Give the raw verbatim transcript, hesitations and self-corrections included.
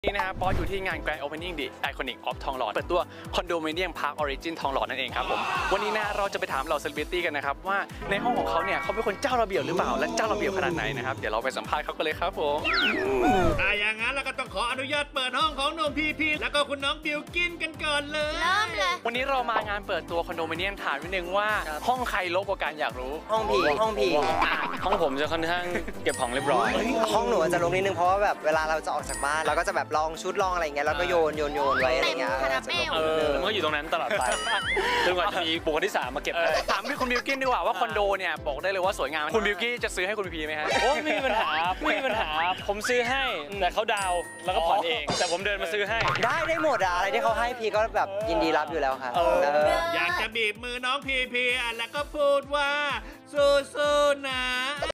นี่นะครับบอสอยู่ที่งาน Grand Opening The Iconic of ทองหล่อเปิดตัวคอนโดมิเนียมพาร์คออริจินทองหล่อนั่นเองครับผมวันนี้นะเราจะไปถามเหล่าเซเลบริตี้กันนะครับว่าในห้องของเขาเนี่ยเขาเป็นคนเจ้าระเบียบหรือเปล่าและเจ้าระเบียบขนาดไหนนะครับเดี๋ยวเราไปสัมภาษณ์เขากันเลยครับผมถ้าอย่างนั้นเราก็ต้องขออนุญาตเปิดห้องของหนุ่มพีพีแล้วก็คุณน้องบิวกินกันก่อนเลยเริ่มเลยวันนี้เรามางานเปิดตัวคอนโดมิเนียมถามนิดนึงว่าห้องใครรกกว่ากันอยากรู้ห้องพีห้องพีห้องผมจะค่อนข้างเก็บของเรียบร้อยห้องหนูจะรกนิดนึงเพราะว่าแบบเวลาเราจะออกจากบ้านเราก็จะแบบลองชุดลองอะไรเงี้ยแล้วก็โยนโยนโยนไว้อะไรเงี้ยเออมันก็อยู่ตรงนั้นตลอดไปจนกว่าจะมีบุคคลที่สามมาเก็บถามพี่คุณบิวกิ้นดีกว่าว่าคอนโดเนี่ยบอกได้เลยว่าสวยงามคุณบิวกิ้นจะซื้อให้คุณพีพีไหมฮะโอ้ไม่มีปัญหาไม่มีปัญหาผมซื้อให้แต่เขาดาวแล้วก็ผ่อนเองแต่ผมเดินมาซื้อให้ได้ได้หมดอะอะไรที่เขาให้พีก็แบบยินดีรับอยู่แล้วครับอยากจะบีบมือน้องพีพีแล้วก็พูดว่าสู้ๆนะ